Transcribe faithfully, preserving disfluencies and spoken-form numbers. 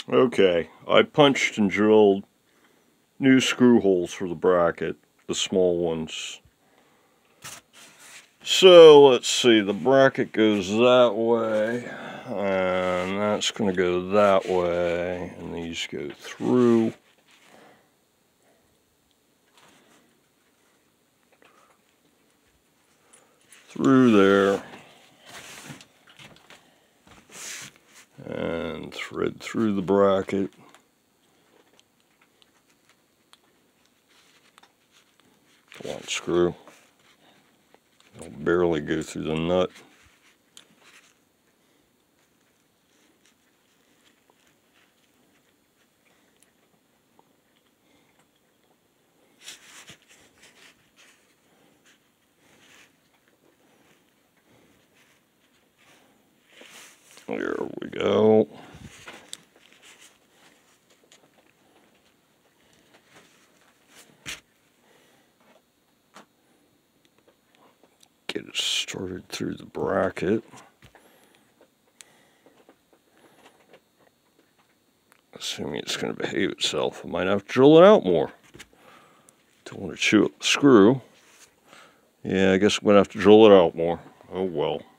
Okay, I punched and drilled new screw holes for the bracket, the small ones. So let's see, the bracket goes that way, and that's going to go that way, and these go through. Through there. And thread through the bracket. Come on, screw. It'll barely go through the nut. There we go. Get it started through the bracket. Assuming it's going to behave itself, I might have to drill it out more. Don't want to chew up the screw. Yeah, I guess I'm going to have to drill it out more. Oh well.